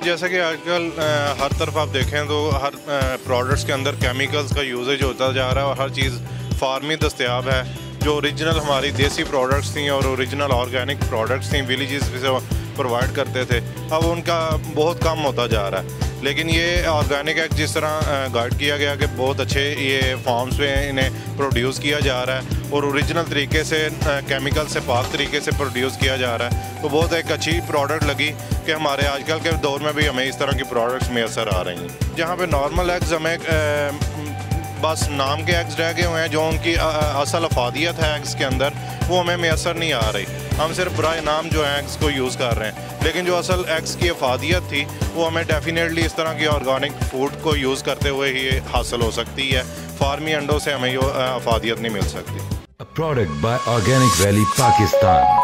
जैसा कि आजकल हर तरफ आप देखें तो हर प्रोडक्ट्स के अंदर केमिकल्स का यूजेज होता जा रहा है और हर चीज़ फार्मी दस्तयाब है। जो ओरिजिनल हमारी देसी प्रोडक्ट्स थी और ओरिजिनल ऑर्गेनिक प्रोडक्ट्स थी विलेजेस से प्रोवाइड करते थे, अब उनका बहुत कम होता जा रहा है। लेकिन ये ऑर्गेनिक एक्ट जिस तरह गाइड किया गया कि बहुत अच्छे ये फार्म्स में इन्हें प्रोड्यूस किया जा रहा है और ओरिजिनल तरीके से केमिकल से पाक तरीके से प्रोड्यूस किया जा रहा है, तो बहुत एक अच्छी प्रोडक्ट लगी कि हमारे आजकल के दौर में भी हमें इस तरह की प्रोडक्ट्स मैसर आ रही हैं। जहाँ पे नॉर्मल एग्स हमें बस नाम के एग्स रह गए हुए हैं, जो उनकी असल अफादियत है एग्स के अंदर वो हमें मैसर नहीं आ रही। हम सिर्फ बुराए नाम जो है एग्स को यूज़ कर रहे हैं, लेकिन जो असल एग्स की अफादियत थी वो हमें डेफिनेटली इस तरह की ऑर्गेनिक फूड को यूज़ करते हुए ही हासिल हो सकती है। फार्मी अंडों से हमें ये अफादियत नहीं मिल सकती। A product by Organic Valley, Pakistan.